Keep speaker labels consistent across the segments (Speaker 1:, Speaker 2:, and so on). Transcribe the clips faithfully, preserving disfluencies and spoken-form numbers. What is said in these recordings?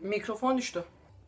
Speaker 1: Mikrofon düştü.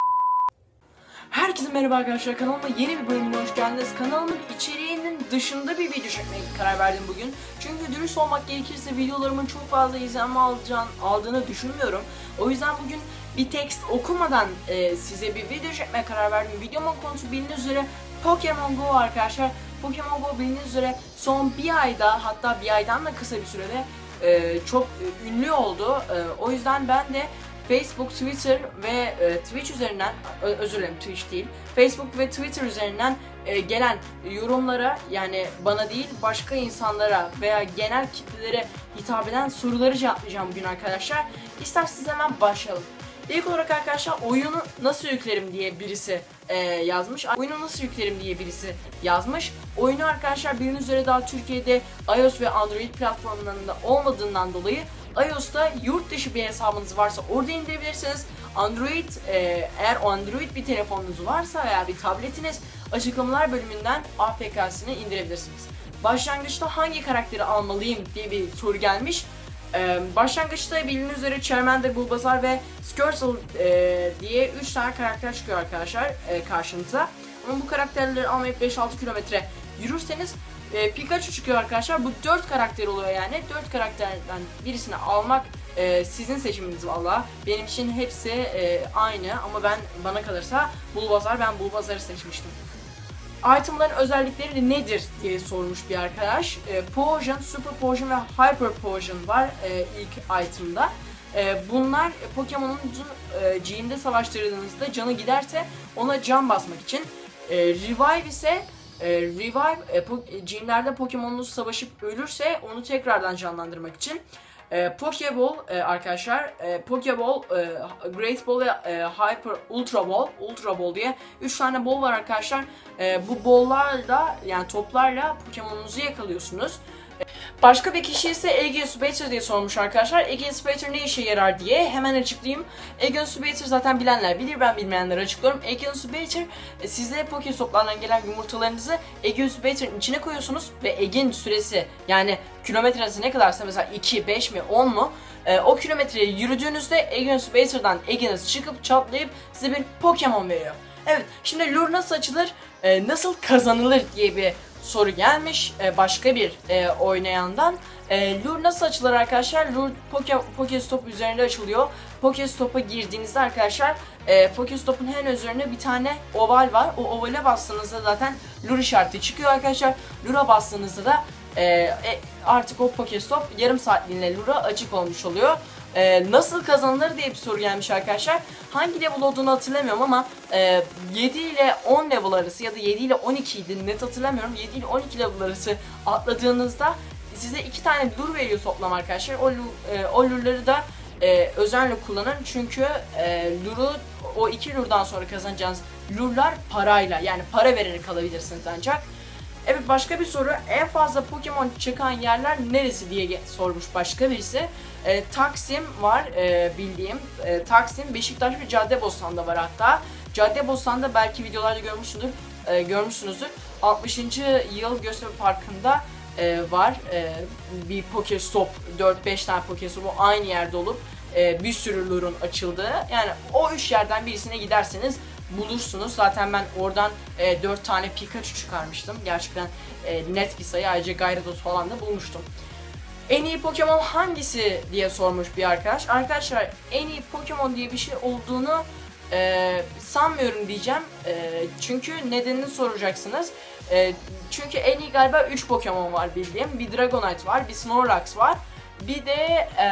Speaker 1: Herkese merhaba arkadaşlar, kanalıma yeni bir bölümüne hoş geldiniz. Kanalımın içeriğinin dışında bir video çekmeye karar verdim bugün. Çünkü dürüst olmak gerekirse videolarımın çok fazla izlenme alacağını, aldığını düşünmüyorum. O yüzden bugün bir tekst okumadan e, size bir video çekmeye karar verdim. Videomun konusu bildiğiniz üzere Pokemon Go arkadaşlar. Pokemon Go bildiğiniz üzere son bir ayda, hatta bir aydan da kısa bir sürede e, çok e, ünlü oldu. E, o yüzden ben de Facebook, Twitter ve e, Twitch üzerinden, özür dilerim Twitch değil, Facebook ve Twitter üzerinden e, gelen yorumlara, yani bana değil başka insanlara veya genel kitlelere hitap eden soruları cevaplayacağım bugün arkadaşlar. İsterseniz hemen başlayalım. İlk olarak arkadaşlar, oyunu nasıl yüklerim diye birisi e, yazmış. Oyunu nasıl yüklerim diye birisi yazmış. Oyunu arkadaşlar bildiğiniz üzere daha Türkiye'de iOS ve Android platformlarında olmadığından dolayı iOS'ta yurt dışı bir hesabınız varsa orada indirebilirsiniz. Android, e, eğer Android bir telefonunuz varsa veya bir tabletiniz, açıklamalar bölümünden A P K'sini indirebilirsiniz. Başlangıçta hangi karakteri almalıyım diye bir soru gelmiş. Ee, başlangıçta bildiğiniz üzere Charmander, Bulbasaur ve Squirtle e, diye üç tane karakter çıkıyor arkadaşlar e, karşınıza. Ama bu karakterleri almayıp beş altı kilometre yürürseniz e, Pikachu çıkıyor arkadaşlar. Bu dört karakter oluyor yani. dört karakterden birisini almak e, sizin seçiminiz valla. Benim için hepsi e, aynı ama ben, bana kalırsa Bulbasaur, ben Bulbasaur'ı seçmiştim. Itemların özellikleri nedir diye sormuş bir arkadaş. E, Potion, Super Potion ve Hyper Potion var e, ilk item'da. E, bunlar Pokemon'un e, gym'de savaştırdığınızda canı giderse ona can basmak için. E, Revive ise e, Revive e, po gym'lerde Pokemon'unuz savaşıp ölürse onu tekrardan canlandırmak için. E, Pokeball e, arkadaşlar, e, Pokeball, e, Great Ball ve e, Hyper Ultra Ball, Ultra Ball diye üç tane ball var arkadaşlar. E, bu ball'larla, yani toplarla Pokemon'unuzu yakalıyorsunuz. Başka bir kişi ise Aegius Bator diye sormuş arkadaşlar. Aegius Bator ne işe yarar diye hemen açıklayayım. Aegius Bator zaten bilenler bilir, ben bilmeyenlere açıklıyorum. Aegius Bator, sizde Pokestop'lardan gelen yumurtalarınızı Aegius Bator'ın içine koyuyorsunuz ve Egg'in süresi, yani kilometresi ne kadarsa, mesela iki, beş mi, on mu, e, o kilometreyi yürüdüğünüzde Aegius Bator'dan Egg'iniz çıkıp çatlayıp size bir Pokemon veriyor. Evet, şimdi lure nasıl açılır, e, nasıl kazanılır diye bir soru gelmiş e, başka bir e, oynayandan. E, lure nasıl açılır arkadaşlar? Lure Poke, Pokestop üzerinde açılıyor. Pokestop'a girdiğinizde arkadaşlar, e, Pokestop'un hemen üzerine bir tane oval var. O ovale bastığınızda zaten lure işareti çıkıyor arkadaşlar. Lure'a bastığınızda da e, e, artık o Pokestop yarım saatliğine lure'a açık olmuş oluyor. Ee, nasıl kazanılır diye bir soru gelmiş arkadaşlar. Hangi level olduğunu hatırlamıyorum ama e, yedi ile on level arası ya da yedi ile on iki idi, net hatırlamıyorum. yedi ile on iki level arası atladığınızda size iki tane lure veriyor toplam arkadaşlar. O, e, o lure'ları da e, özenle kullanın çünkü e, lure'u, o iki lure'dan sonra kazanacağınız lure'lar parayla, yani para vererek alabilirsiniz ancak. Evet, başka bir soru, en fazla Pokemon çıkan yerler neresi diye sormuş başka birisi. E, Taksim var e, bildiğim. E, Taksim, Beşiktaş ve Caddebostan'da var hatta. Caddebostan'da belki videolarda görmüşsündür, e, görmüşsünüzdür. altmışıncı yıl gösteri parkında e, var e, bir Pokestop, dört beş tane Pokestop aynı yerde olup e, bir sürü lure'un açıldığı. Yani o üç yerden birisine giderseniz bulursunuz. Zaten ben oradan e, dört tane Pikachu çıkarmıştım. Gerçekten e, net bir sayı. Ayrıca Gyarados falan da bulmuştum. En iyi Pokemon hangisi diye sormuş bir arkadaş. Arkadaşlar, en iyi Pokemon diye bir şey olduğunu e, sanmıyorum diyeceğim. E, çünkü nedenini soracaksınız. E, çünkü en iyi galiba üç Pokemon var bildiğim. Bir Dragonite var, bir Snorlax var. Bir de e,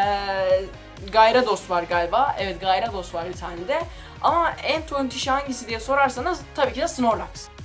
Speaker 1: Gyarados var galiba. Evet, Gyarados var bir tane de. Ama en tontiş hangisi diye sorarsanız tabii ki de Snorlax.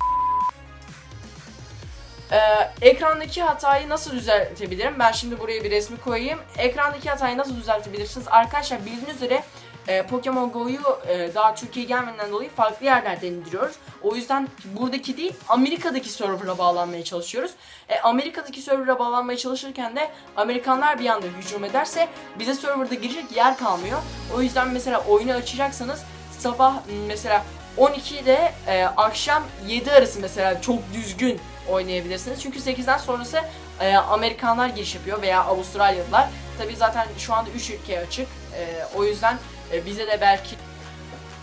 Speaker 1: Ee, ekrandaki hatayı nasıl düzeltebilirim? Ben şimdi buraya bir resmi koyayım. Ekrandaki hatayı nasıl düzeltebilirsiniz? Arkadaşlar, bildiğiniz üzere e, Pokemon Go'yu e, daha Türkiye'ye gelmeden dolayı farklı yerlerden indiriyoruz. O yüzden buradaki değil, Amerika'daki server'a bağlanmaya çalışıyoruz. E, Amerika'daki server'a bağlanmaya çalışırken de Amerikanlar bir anda hücum ederse bize server'da girecek yer kalmıyor. O yüzden mesela oyunu açacaksanız sabah mesela on iki ile e, akşam yedi arası mesela çok düzgün oynayabilirsiniz. Çünkü sekizden sonrası e, Amerikanlar giriş yapıyor veya Avustralyalılar. Tabi zaten şu anda üç ülke açık. E, o yüzden e, bize de belki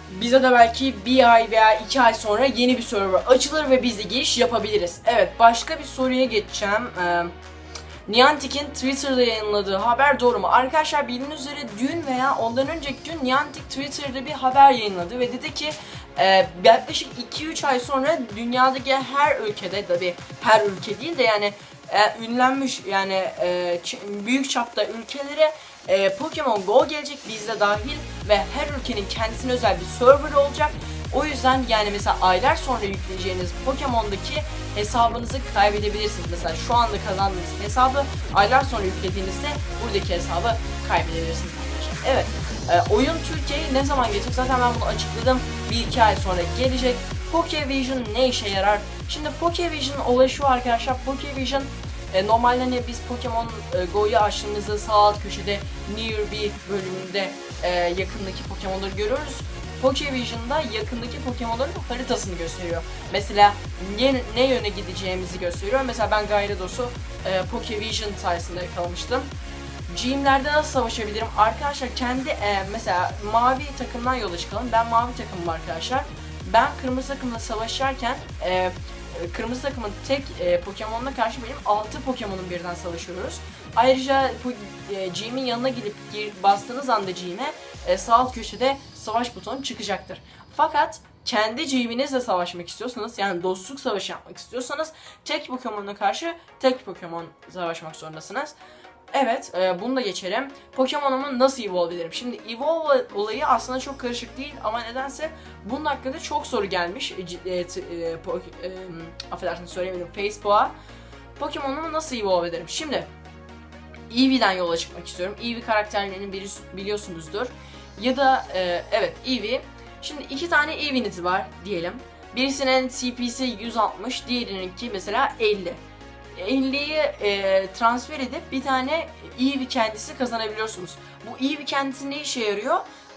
Speaker 1: bize de belki bir ay veya iki ay sonra yeni bir server açılır ve biz de giriş yapabiliriz. Evet, başka bir soruya geçeceğim. Ee, Niantic'in Twitter'da yayınladığı haber doğru mu? Arkadaşlar, bildiğiniz üzere dün veya ondan önceki gün Niantic Twitter'da bir haber yayınladı ve dedi ki e, yaklaşık iki üç ay sonra dünyadaki her ülkede, tabi her ülke değil de yani e, ünlenmiş yani e, büyük çapta ülkelere e, Pokemon Go gelecek, bizde dahil, ve her ülkenin kendisine özel bir server olacak. O yüzden yani mesela aylar sonra yükleyeceğiniz Pokemon'daki hesabınızı kaybedebilirsiniz. Mesela şu anda kazandığınız hesabı aylar sonra yüklediğinizde buradaki hesabı kaybedebilirsiniz arkadaşlar. Evet, e, oyun Türkiye'ye ne zaman gelecek? Zaten ben bunu açıkladım. bir iki ay sonra gelecek. Pokevision ne işe yarar? Şimdi Pokevision olayı şu arkadaşlar. Pokevision e, normalde hani biz Pokemon e, Go'yu açtığımızda sağ alt köşede Nearby bölümünde e, yakındaki Pokemon'ları görüyoruz. Pokevision'da yakındaki Pokemon'ların haritasını gösteriyor. Mesela ne, ne yöne gideceğimizi gösteriyor. Mesela ben Gyarados e, Pokevision sayesinde yakalamıştım. Gym'lerde nasıl savaşabilirim? Arkadaşlar kendi e, mesela mavi takımdan yola çıkalım. Ben mavi takımım arkadaşlar. Ben kırmızı takımla savaşırken e, kırmızı takımın tek e, Pokemon'una karşı benim altı Pokemon'un birden savaşıyoruz. Ayrıca e, Gym'in yanına gidip bastığınız anda Gym'e e, sağ alt köşede savaş butonu çıkacaktır. Fakat kendi Gym'inizle savaşmak istiyorsanız, yani dostluk savaşı yapmak istiyorsanız tek Pokemon'a karşı tek Pokemon savaşmak zorundasınız. Evet, e, bunu da geçelim. Pokemon'umu nasıl evolve ederim? Şimdi evolve olayı aslında çok karışık değil ama nedense bunun hakkında çok soru gelmiş. E, e, e, e, affedersiniz söyleyemedim, Facebook'a. Pokemon'umu nasıl evolve ederim? Şimdi Eevee'den yola çıkmak istiyorum. Eevee karakterlerini biliyorsunuzdur. Ya da e, evet, Eevee. Şimdi iki tane Eevee'niz var diyelim. Birisinin C P'si yüz altmış, diğerininki mesela elli. elliyi e, transfer edip bir tane Eevee kendisi kazanabiliyorsunuz. Bu Eevee kendisi ne işe yarıyor?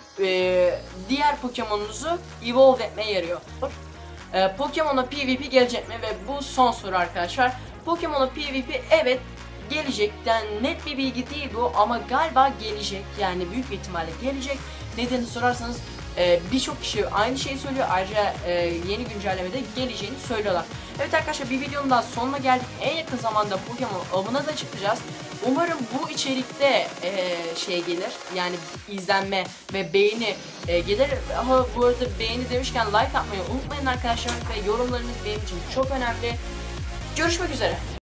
Speaker 1: E, diğer Pokemon'unuzu evolve etmeye yarıyor. E, Pokemon'a PvP gelecek mi? Ve bu son soru arkadaşlar. Pokemon'a PvP evet gelecek. Yani net bir bilgi değil bu ama galiba gelecek. Yani büyük bir ihtimalle gelecek. Nedenini sorarsanız Ee, birçok kişi aynı şeyi söylüyor. Ayrıca e, yeni güncellemede geleceğini söylüyorlar. Evet arkadaşlar, bir videonun daha sonuna geldik. En yakın zamanda Pokemon avına da çıkacağız. Umarım bu içerikte e, şey gelir. Yani izlenme ve beğeni e, gelir. Ama bu arada beğeni demişken like atmayı unutmayın arkadaşlar. Ve yorumlarınız benim için çok önemli. Görüşmek üzere.